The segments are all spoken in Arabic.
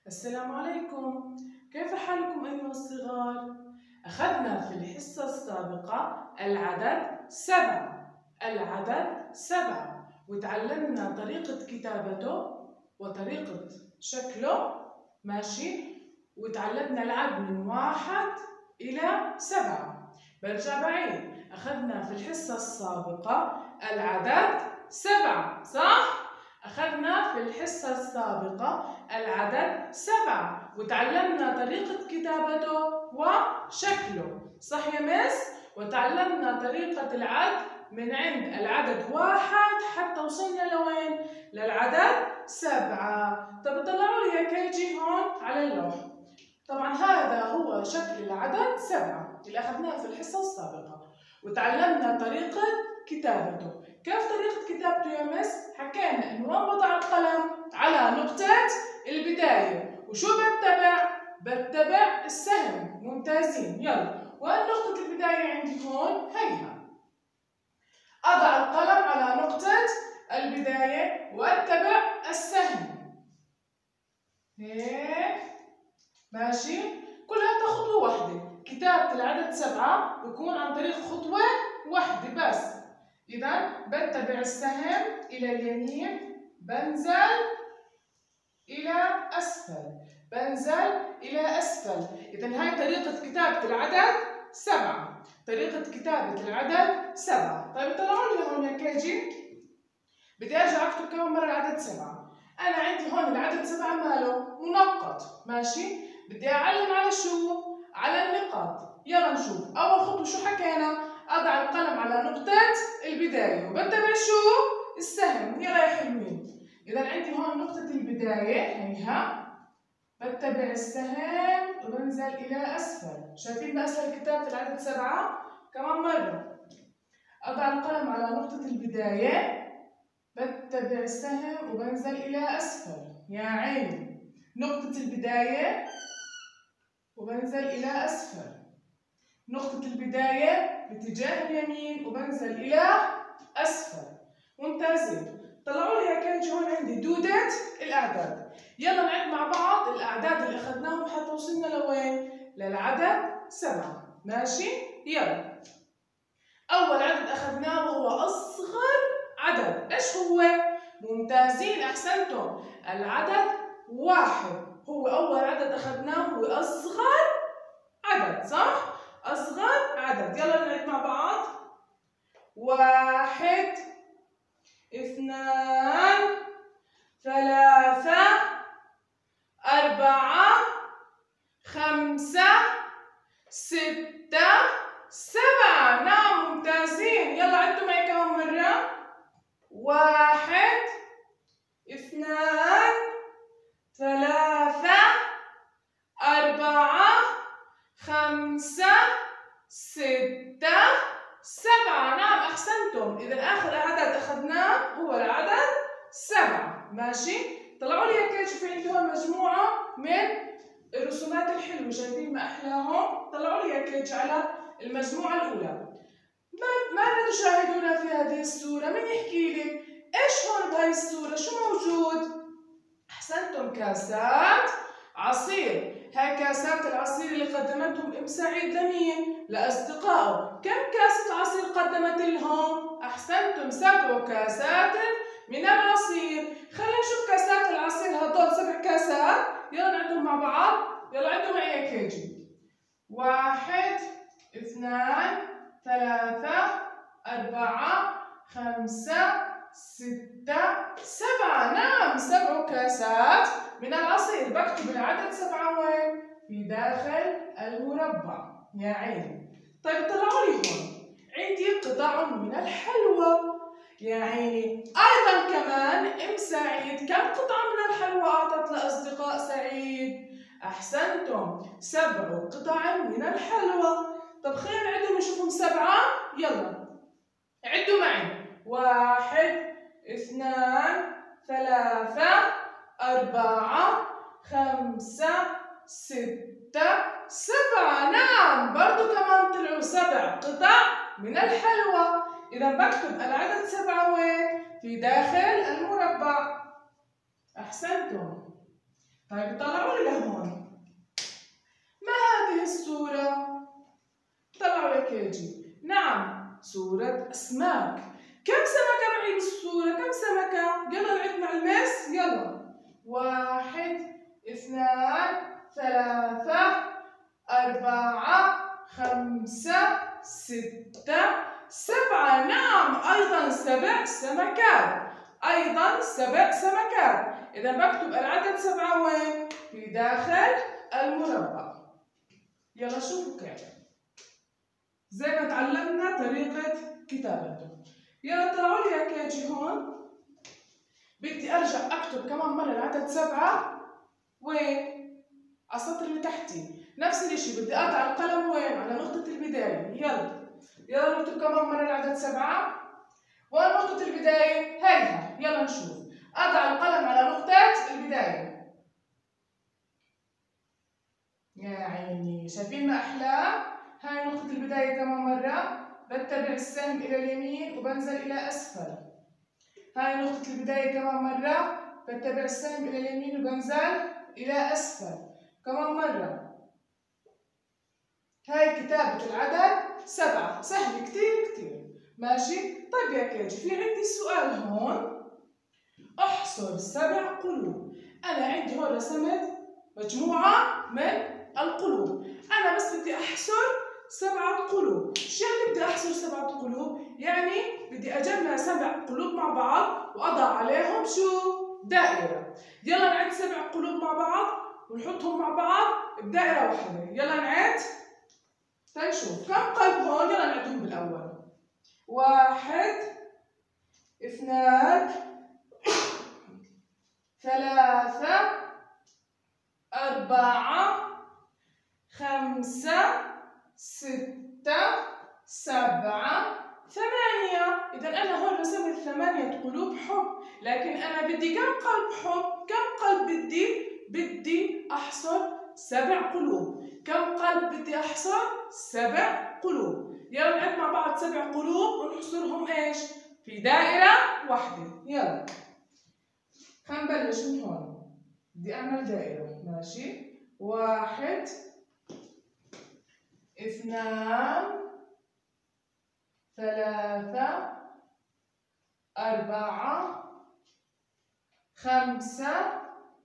السلام عليكم، كيف حالكم أيها الصغار؟ أخذنا في الحصة السابقة العدد 7 وتعلمنا طريقة كتابته وطريقة شكله، ماشي؟ وتعلمنا العد من 1 إلى 7. برجع بعيد، أخذنا في الحصة السابقة العدد 7، صح؟ أخذنا في الحصة السابقة العدد 7 وتعلمنا طريقة كتابته وشكله، صح يا مس؟ وتعلمنا طريقة العد من عند العدد 1 حتى وصلنا لوين؟ للعدد 7. طب اطلعوا لي يا كيجي هون على اللوح. طبعا هذا هو شكل العدد 7 اللي أخذناه في الحصة السابقة، وتعلمنا طريقة كتابته. كيف طريقة كتابته يا مس؟ حكينا إنه وين بضع القلم؟ على نقطة البداية، وشو بتبع السهم. ممتازين. يلا، وين نقطة البداية عندي؟ هون، هيها. أضع القلم على نقطة البداية وأتبع السهم. هيك، ماشي؟ كلها خطوة واحدة. كتابة العدد 7 بكون عن طريق خطوة واحدة بس. إذا بتبع السهم إلى اليمين، بنزل إلى أسفل، بنزل إلى أسفل. إذا هاي طريقة كتابة العدد 7. طريقة كتابة العدد 7. طيب طلعوا لي هون يا كيجي. بدي أرجع أكتب كمان مرة العدد 7. أنا عندي هون العدد 7 ماله؟ منقط، ماشي؟ بدي أعلم على شو؟ على النقاط. يلا نشوف. أول خطوة شو حكينا؟ أضع القلم على نقطة البداية وبتبع شو؟ السهم. يلا يا حلوين. إذا عندي هون نقطة البداية، هيها. بتبع السهم وبنزل إلى أسفل. شايفين بأسفل كتابة العدد 7؟ كمان مرة. أضع القلم على نقطة البداية، بتبع السهم وبنزل إلى أسفل. يا عيني. نقطة البداية وبنزل إلى أسفل. نقطة البداية باتجاه اليمين وبنزل إلى أسفل. ممتازين. طلعوا لي يا كيجي هون عندي دودة الأعداد. يلا نعد مع بعض الأعداد اللي أخذناهم حتى وصلنا لوين؟ للعدد 7، ماشي؟ يلا. أول عدد أخذناه وهو أصغر عدد، إيش هو؟ ممتازين، أحسنتم. العدد 1 هو أول عدد أخذناه، هو أصغر عدد، صح؟ أصغر عدد. يلا نعد مع بعض. 1 2 3 4 5 6 7. نعم، ممتازين. يلا عدوا معي كمان مرة. 1 2 3 4 5 6 7. نعم، أحسنتم. إذا آخر عدد أخذناه هو العدد 7، ماشي؟ طلعوا لي يا كيجي في عندي هون مجموعة من الرسومات الحلوة، شايفين ما أحلاهم؟ طلعوا لي يا كيجي على المجموعة الأولى. ماذا تشاهدون في هذه الصورة؟ من يحكي لي؟ إيش هون بهاي الصورة؟ شو موجود؟ أحسنتم، كاسات عصير. هاي كاسات العصير اللي قدمتهم أم سعيد لمين؟ لأصدقائه. كم كاسة عصير قدمت لهم؟ أحسنتم، 7 كاسات من العصير. خلينا نشوف كاسات العصير، هدول 7 كاسات. يلا نعدهم مع بعض. يلا عدوا معي يا كيجي. 1 2 3 4 5 6 7. نعم، 7 كاسات من العصير. بكتب العدد 7 وين؟ في داخل المربع. يا عيني. طيب طلعوا لي هون عندي قطع من الحلوى. يا عيني. أيضا كمان أم سعيد كم قطعة من الحلوى أعطت لأصدقاء سعيد؟ أحسنتم، 7 قطع من الحلوى. طب خلينا نعدهم نشوفهم 7. يلا عدوا معي. 1 2 3 4 5 6 7. نعم، برضو كمان طلعوا 7 قطع من الحلوى. إذا بكتب العدد 7 وين؟ في داخل المربع. أحسنتم. طيب طلعوا لي لهون. ما هذه الصورة؟ طلعوا يا كيجي. نعم، صورة أسماك. كم سمكة معي بالصورة؟ كم سمكة؟ يلا نعد مع المس. يلا. 1 2 3 4 5 6 7. نعم، أيضا 7 سمكات. أيضا 7 سمكات. إذا بكتب العدد 7 وين؟ في داخل المربع. يلا شوفوا كيف. زي ما تعلمنا طريقة كتابته. يلا طلعوا لي يا كيجي هون. بدي أرجع أكتب كمان مرة العدد 7 وين؟ على السطر اللي تحتي. نفس الشيء بدي أضع القلم وين؟ على نقطة البداية. يلا نكتب كمان مرة العدد 7. وين نقطة البداية؟ هيها. يلا نشوف. أضع القلم على نقطة البداية. يا عيني، شايفين ما أحلاه؟ هاي نقطة البداية كمان مرة. بتبع السهم إلى اليمين وبنزل إلى أسفل. هاي نقطة البداية كمان مرة. بتبع السهم إلى اليمين وبنزل إلى أسفل. كمان مرة. هاي كتابة العدد 7. سهل كتير. ماشي؟ طيب يا كيجي، في عندي سؤال هون. احصر 7 قلوب. أنا عندي هون رسمت مجموعة من القلوب. أنا بس بدي أحصر 7 قلوب. شو يعني بدي أحصر 7 قلوب؟ يعني بدي أجمع 7 قلوب مع بعض وأضع عليهم شو؟ دائرة. يلا نعد 7 قلوب مع بعض ونحطهم مع بعض بدائرة واحدة. يلا نعد. تنشوف كم قلب هون. يلا نعدهم بالأول. 1 2 3 4 5 6 7 8. إذا أنا هون رسمت 8 قلوب حب، لكن أنا بدي كم قلب حب؟ كم قلب بدي أحصر 7 قلوب. كم قلب بدي أحصر؟ 7 قلوب. يلا نعد مع بعض 7 قلوب ونحصرهم إيش؟ في دائرة واحدة. يلا. خلينا نبلش من هون. بدي أعمل دائرة. ماشي؟ 1 2 3 4 5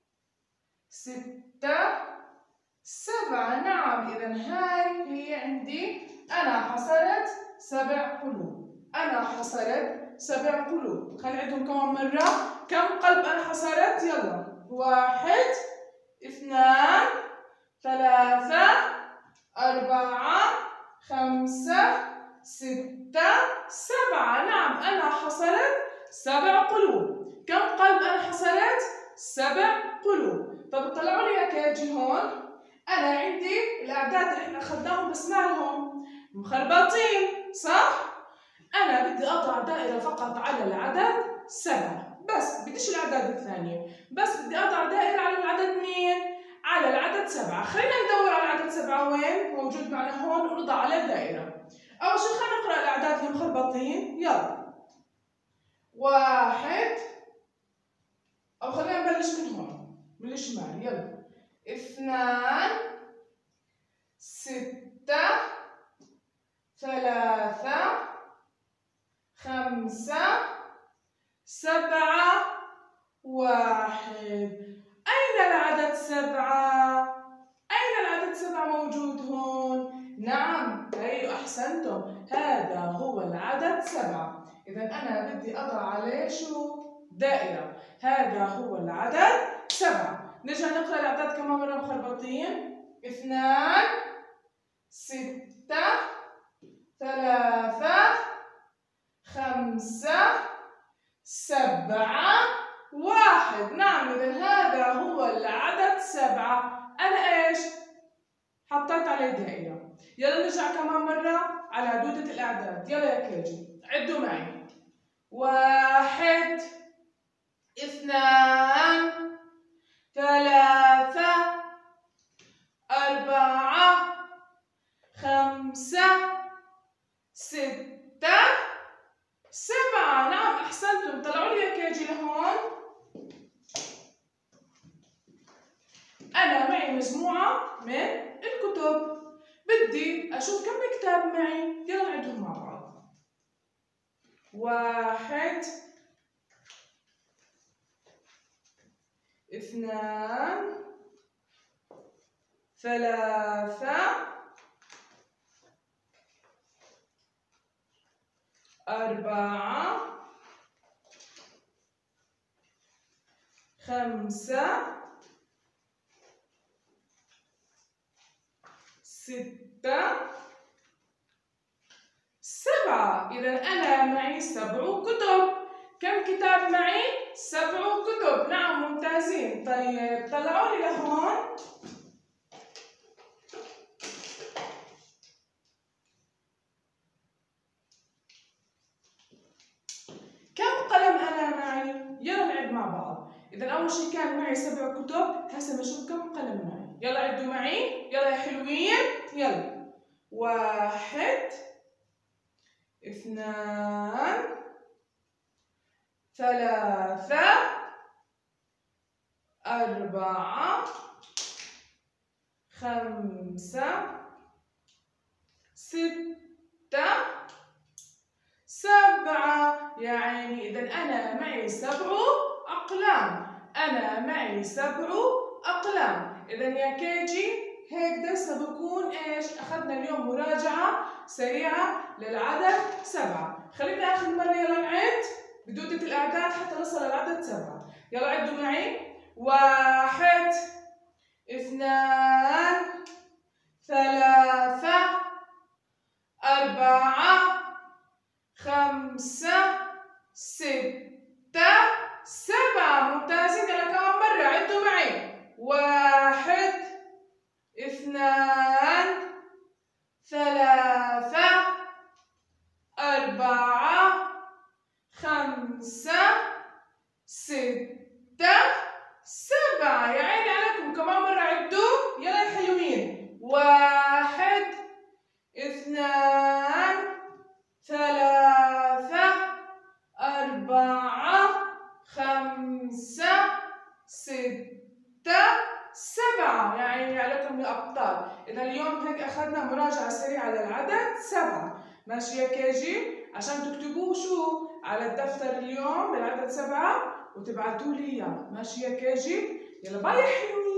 6 7. نعم، إذا هاي هي عندي. أنا حصرت 7 قلوب. أنا حصرت 7 قلوب. خلينا نعدهم كمان مرة. كم قلب أنا حصرت؟ يلا. 1 2 3 4 5 6 7. نعم، أنا حصرت 7 قلوب. كم قلب أنا حصرت؟ 7 قلوب. طب طلعوا لي يا كيجي هون. أنا عندي الأعداد اللي إحنا أخذناهم بس مالهم مخربطين، صح؟ أنا بدي أضع دائرة فقط على العدد 7 بس، بديش الأعداد الثانية، بس بدي أضع دائرة على العدد مين؟ على العدد 7. خلينا ندور على العدد 7 وين؟ موجود معنا هون ونضع عليه دائرة. أول شيء خلينا نقرأ الأعداد المخربطين. يلا. 1 أو خلينا نبلش من هون من الشمال. يلا. 2 6 3 5 7 1. أين العدد 7؟ أين العدد 7 موجود هون؟ نعم، أي أحسنتم، هذا هو العدد 7. إذا أنا بدي أضع عليه شو؟ دائرة. هذا هو العدد 7. نرجع نقرأ الأعداد كمان مرة مخربطين. 2 6 3 5 7 1. نعم، إذا هذا هو العدد 7. أنا إيش؟ حطيت عليه دائرة. يلا نرجع كمان مرة على دودة الأعداد. يلا يا كيجي عدوا معي. 1 2 3 4 5 6 7. نعم، أحسنتم. طلعوا لي يا كيجي لهون. مجموعة من الكتب. بدي أشوف كم كتاب معي، يلا نعدهم مع بعض. 1 2 3 4 5 6 7. إذا أنا معي 7 كتب. كم كتاب معي؟ 7 كتب. نعم ممتازين. طيب طلعوا لي لهون. كم قلم أنا معي؟ يلا نعد مع بعض. إذا أول شيء كان معي 7 كتب، هسه بشوف كم قلم معي. يلا عدوا معي، يلا يا حلوين، يلا. 1 2 3 4 5 6 7. يا عيني، إذا أنا معي 7 أقلام. أنا معي 7 أقلام. إذا يا كيجي هيك درسنا بكون إيش؟ أخذنا اليوم مراجعة سريعة للعدد 7. خلينا آخر مرة يلا نعد بدودة الأعداد حتى نصل للعدد 7. يلا عدوا معي. 1 2 3 4 5 6 7. ممتازين. يلا كمان مرة عدوا معي. 1 2 3 4 5 6 7. يا عيني عليكم. كمان مرة عدوا. يلا يا حلوين. 1 2 3 4 5 6 7. يا عيني عليكم يا أبطال. إذا اليوم هيك أخذنا مراجعة سريعة للعدد 7. ماشي يا كيجي؟ عشان تكتبوه شو على الدفتر اليوم بالعدد 7 وتبعتوا لي إياه. ماشي يا كيجي؟ يلا باي يا حلوين.